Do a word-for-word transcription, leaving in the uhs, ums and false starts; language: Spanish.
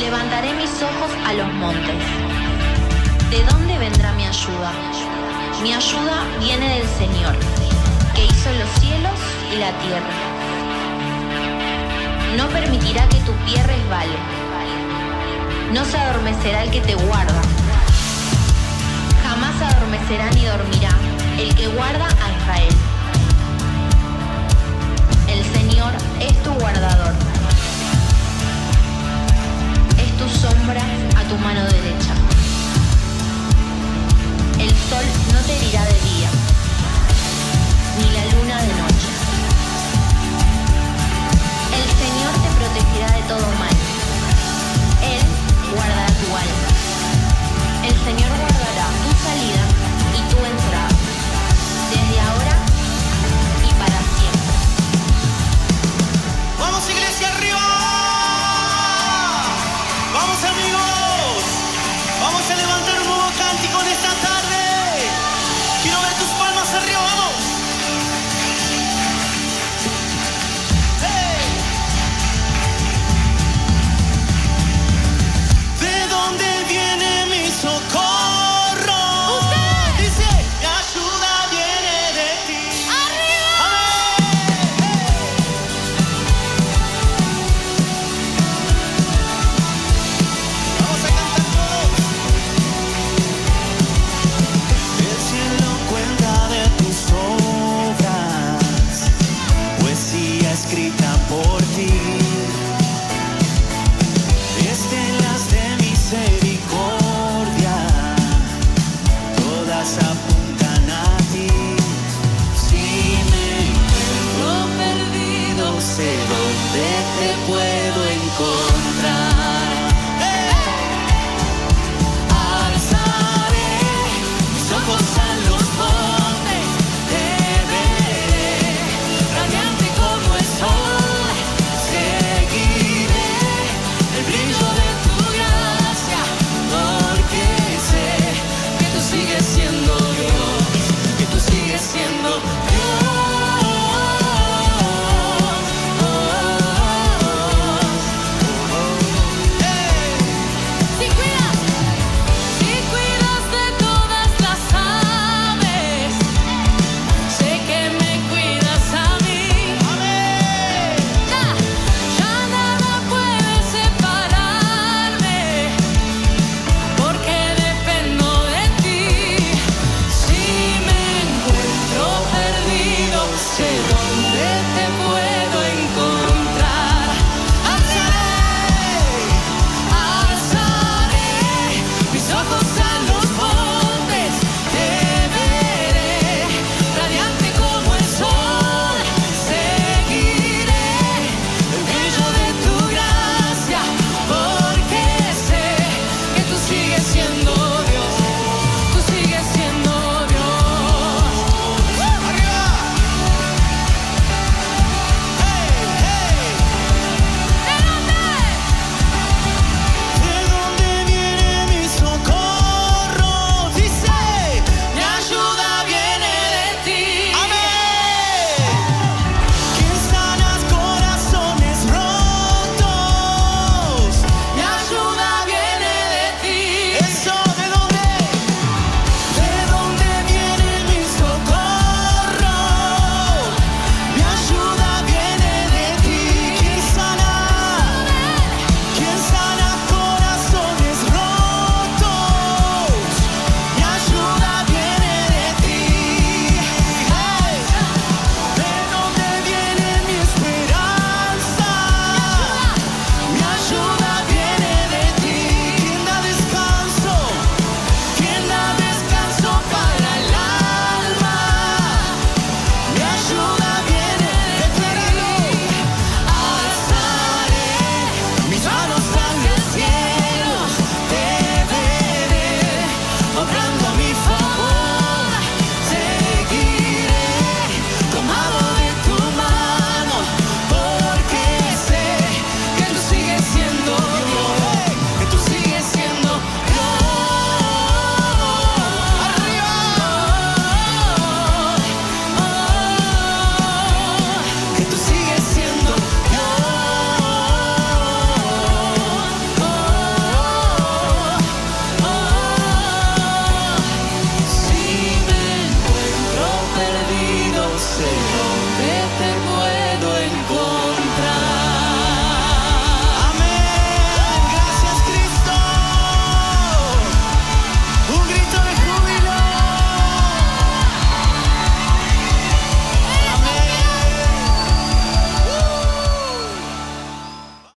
Levantaré mis ojos a los montes. ¿De dónde vendrá mi ayuda? Mi ayuda viene del Señor, que hizo los cielos y la tierra. No permitirá que tu pie resbale. No se adormecerá el que te guarda. Jamás adormecerá ni dormirá el que guarda a Israel. El Señor es tu guardador. Es tu sombra a tu mano derecha. El sol no te herirá de día, ni la luna de noche. El Señor te protegerá de todo mal. Él guardará tu alma. El Señor guardará tu salida y tu entrada, desde ahora y para siempre. ¡Vamos, iglesia, arriba! ¡Vamos, amigos! Vamos a levantar un nuevo cántico en esta tarde. Quiero ver tus palmas arriba, vamos. ¡Hey! ¿De dónde viene mi socorro? ¡Usted! Dice, mi ayuda viene de ti. ¡Arriba! ¡Amén! Vamos a cantar todos. El cielo cuenta de tus obras, poesía escrita por ti. Estelas de misericordia, todas apuntan a ti. Si me encuentro perdido, sé dónde te puedo